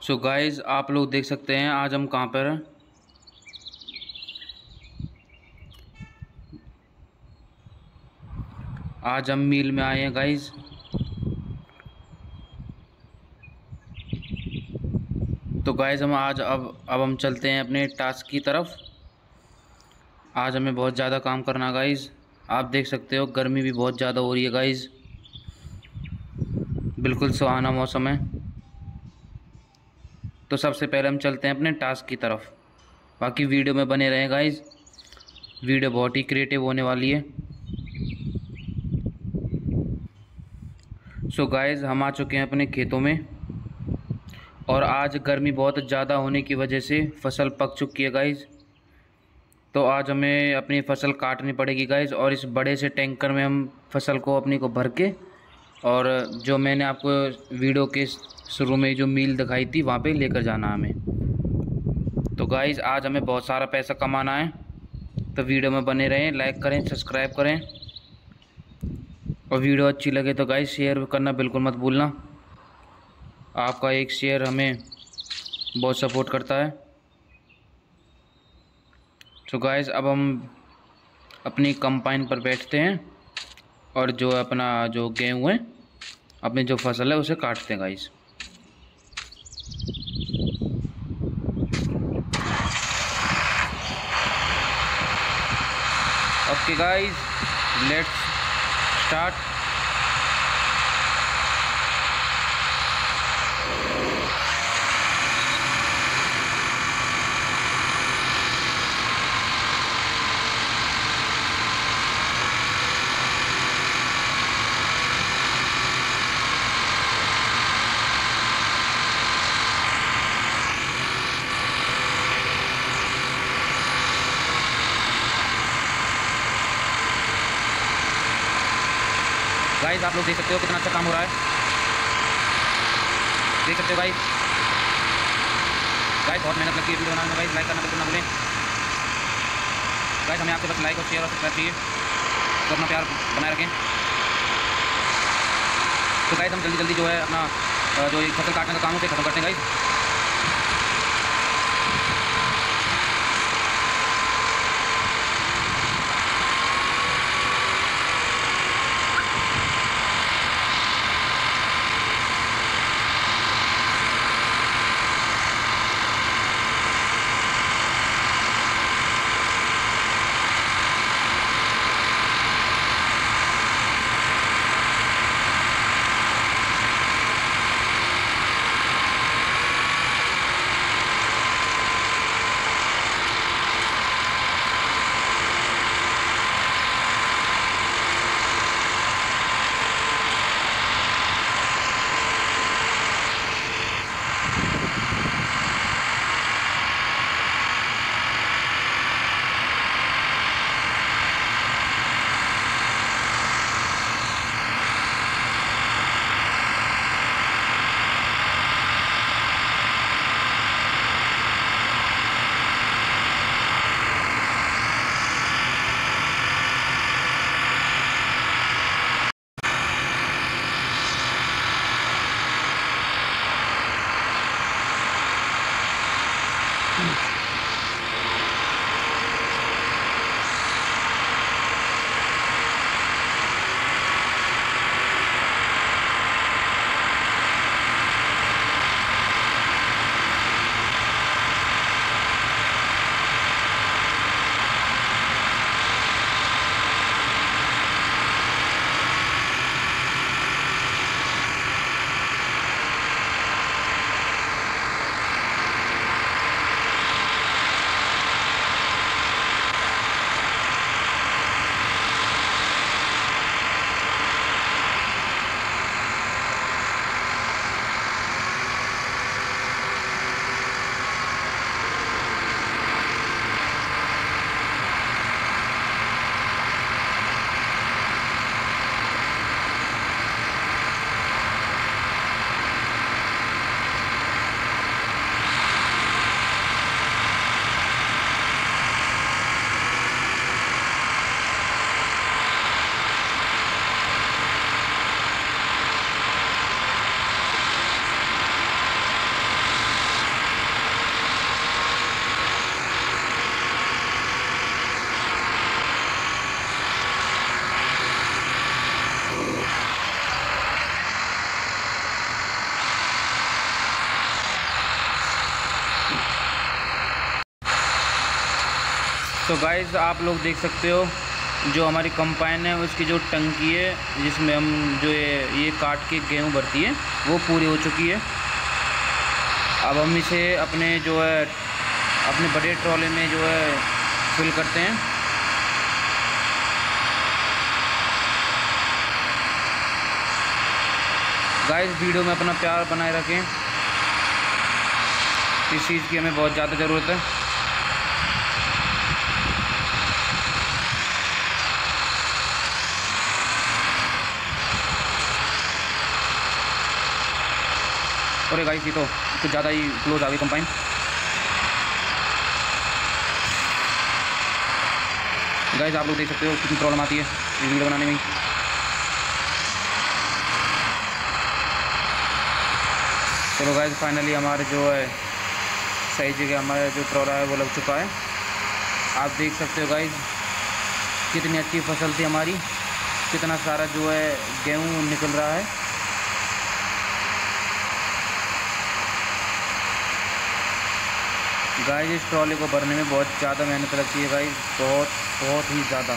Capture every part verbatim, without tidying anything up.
So guys, आप लोग देख सकते हैं आज हम कहाँ पर हैं। आज हम मील में आए हैं गाइस। तो गाइस हम आज अब अब हम चलते हैं अपने टास्क की तरफ। आज हमें बहुत ज़्यादा काम करना है गाइस। आप देख सकते हो गर्मी भी बहुत ज़्यादा हो रही है गाइस। बिल्कुल सुहाना मौसम है। तो सबसे पहले हम चलते हैं अपने टास्क की तरफ। बाकी वीडियो में बने रहें गाइस। वीडियो बहुत ही क्रिएटिव होने वाली है। सो गाइस, हम आ चुके हैं अपने खेतों में और आज गर्मी बहुत ज़्यादा होने की वजह से फसल पक चुकी है गाइस। तो आज हमें अपनी फसल काटनी पड़ेगी गाइस और इस बड़े से टैंकर में हम फसल को अपनी को भर के, और जो मैंने आपको वीडियो के शुरू में जो मील दिखाई थी वहाँ पे लेकर जाना हमें। तो गाइस आज हमें बहुत सारा पैसा कमाना है। तो वीडियो में बने रहें, लाइक करें, सब्सक्राइब करें और वीडियो अच्छी लगे तो गाइस शेयर करना बिल्कुल मत भूलना। आपका एक शेयर हमें बहुत सपोर्ट करता है। तो गाइस अब हम अपनी कंपाइन पर बैठते हैं और जो अपना जो गेहूँ है, अपनी जो फसल है उसे काटते हैं guys. Okay guys, let's start. Guys आप लोग देख सकते हो कितना अच्छा काम हो रहा है। देख सकते हो गाइस। गाइस बहुत मेहनत लगती है वीडियो बनाने में गाइस। लाइक करना बिल्कुल ना भूलें गाइस। हमें आपसे बस लाइक और शेयर और सब्सक्राइब चाहिए, तो अपना प्यार बनाए रखें। तो गाइस हम जल्दी जल्दी जो है अपना जो एक फसल काटने का काम है उसे खत्म करते हैं गाइस। तो गाइस आप लोग देख सकते हो जो हमारी कंपाइन है उसकी जो टंकी है जिसमें हम जो ये ये काट के गेहूँ भरती है वो पूरी हो चुकी है। अब हम इसे अपने जो है अपने बड़े ट्रॉले में जो है फिल करते हैं। गाइस वीडियो में अपना प्यार बनाए रखें, इस चीज़ की हमें बहुत ज़्यादा ज़रूरत है। अरे गाइस ये तो कुछ ज़्यादा ही क्लोज आ गई कंपाइन। गाइस आप लोग देख सकते हो कितनी प्रॉब्लम आती है इस वीडियो बनाने में। चलो गाइस फाइनली हमारे जो है सही जगह हमारा जो ट्रॉला है वो लग चुका है। आप देख सकते हो गाइस कितनी अच्छी फसल थी हमारी, कितना सारा जो है गेहूँ निकल रहा है। गाइस इस ट्रॉले को भरने में बहुत ज़्यादा मेहनत लगती है गाइस, बहुत बहुत ही ज़्यादा।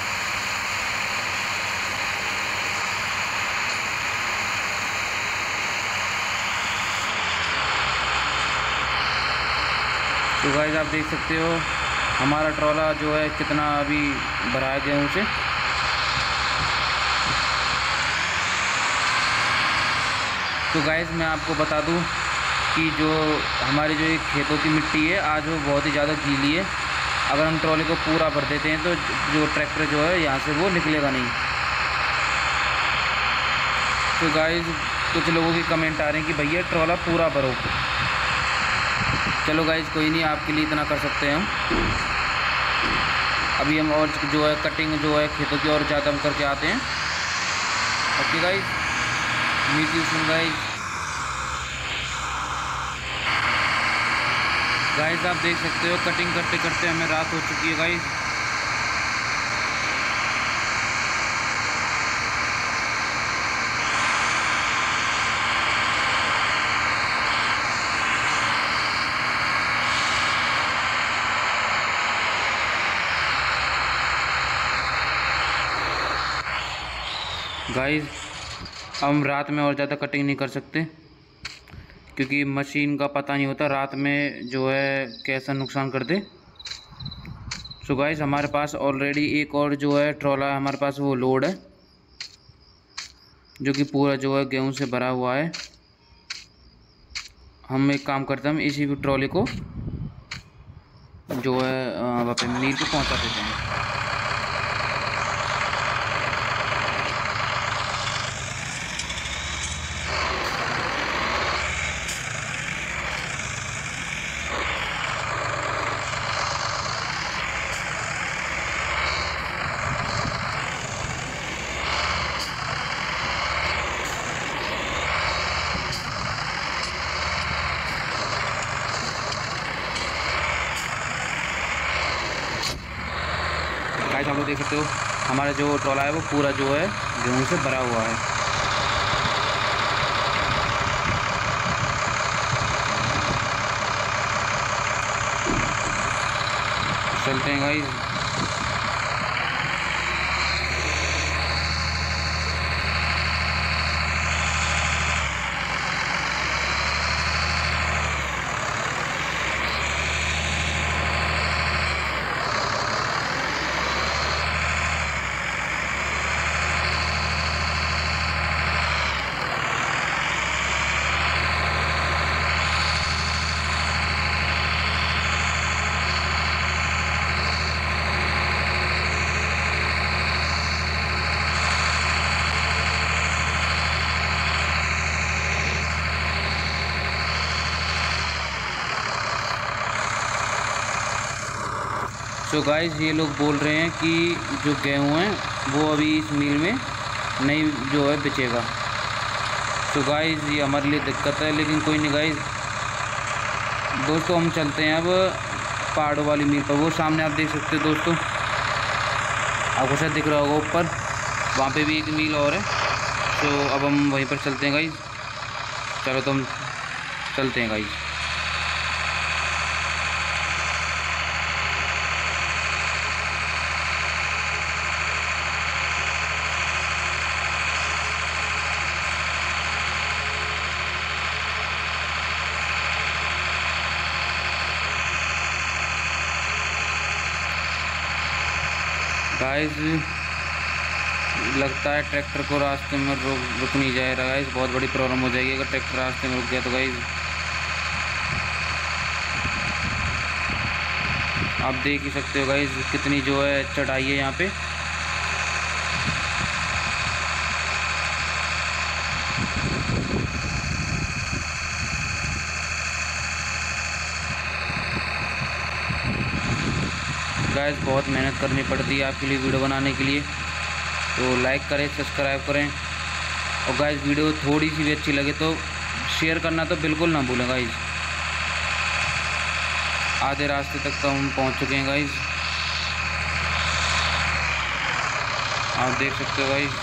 तो गाइस आप देख सकते हो हमारा ट्रॉला जो है कितना अभी भरा है गेहूँ से। तो गाइस मैं आपको बता दूं कि जो हमारी जो एक खेतों की मिट्टी है आज वो बहुत ही ज़्यादा गीली है। अगर हम ट्रॉले को पूरा भर देते हैं तो जो ट्रैक्टर जो है यहाँ से वो निकलेगा नहीं। तो गाइस कुछ लोगों की कमेंट आ रहे हैं कि भैया ट्रॉला पूरा भरो। चलो गाइस कोई नहीं, आपके लिए इतना कर सकते हैं हम। अभी हम और जो है कटिंग जो है खेतों की और ज़्यादा हम करके आते हैं। Okay guys, meet you soon guys. Guys आप देख सकते हो कटिंग करते करते हमें रात हो चुकी है गाइस। गाइस हम रात में और ज़्यादा कटिंग नहीं कर सकते क्योंकि मशीन का पता नहीं होता रात में जो है कैसा नुकसान कर दे। सो गाइस हमारे पास ऑलरेडी एक और जो है ट्रॉला हमारे पास वो लोड है जो कि पूरा जो है गेहूं से भरा हुआ है। हम एक काम करते हैं, हम इसी ट्रॉले को जो है वहाँ पे मील पे पहुँचा देते हैं। गाइस आप लोग देख सकते हो हमारा जो ट्रॉला है वो पूरा जो है गेहूं से भरा हुआ है। चलते हैं गाइस। तो गाइस ये लोग बोल रहे हैं कि जो गेहूँ है वो अभी इस मिल में नहीं जो है बेचेगा। तो गाइस ये हमारे लिए दिक्कत है, लेकिन कोई नहीं गाइस। दोस्तों हम चलते हैं अब पहाड़ों वाली मिल पर। वो सामने आप देख सकते हो दोस्तों, आपको शायद दिख रहा होगा ऊपर, वहाँ पे भी एक मिल और है। तो अब हम वहीं पर चलते हैं गाइस। चलो तो हम चलते हैं गाइस। गाइस लगता है ट्रैक्टर को रास्ते में रुक रुक नहीं जाए रहा गाइस, बहुत बड़ी प्रॉब्लम हो जाएगी अगर ट्रैक्टर रास्ते में रुक गया तो गाइस। आप देख ही सकते हो गाइस कितनी जो है चढ़ाई है यहाँ पे। गाइस बहुत मेहनत करनी पड़ती है आपके लिए वीडियो बनाने के लिए, तो लाइक करें, सब्सक्राइब करें, और गाइस वीडियो थोड़ी सी भी अच्छी लगे तो शेयर करना तो बिल्कुल ना भूलें गाइस। आधे रास्ते तक तो हम पहुंच चुके हैं गाइस, आप देख सकते हो गाइस।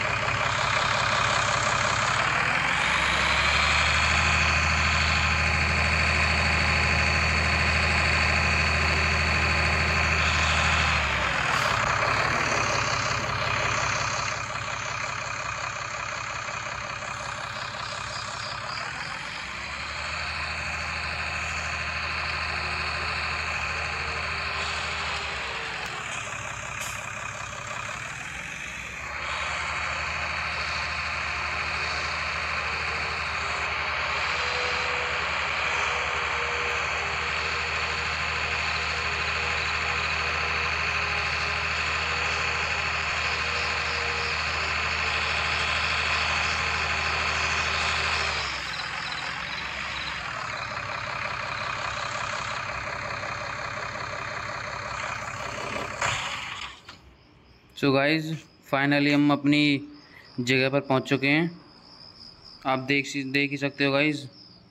सो गाइज़ फाइनली हम अपनी जगह पर पहुंच चुके हैं, आप देख देख ही सकते हो गाइज़।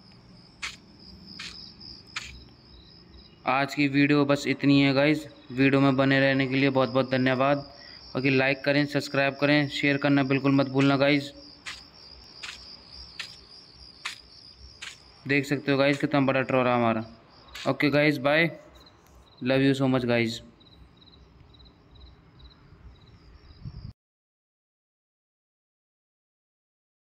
आज की वीडियो बस इतनी है गाइज़, वीडियो में बने रहने के लिए बहुत बहुत धन्यवाद। बाकी लाइक करें, सब्सक्राइब करें, शेयर करना बिल्कुल मत भूलना गाइज़। देख सकते हो गाइज़ कितना बड़ा ट्रॉरा हमारा। Okay guys, bye, love you so much guys.